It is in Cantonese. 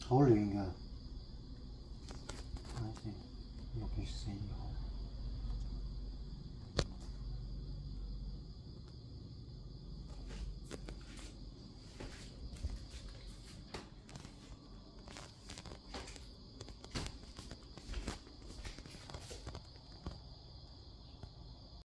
抽了一个，发现又给谁有？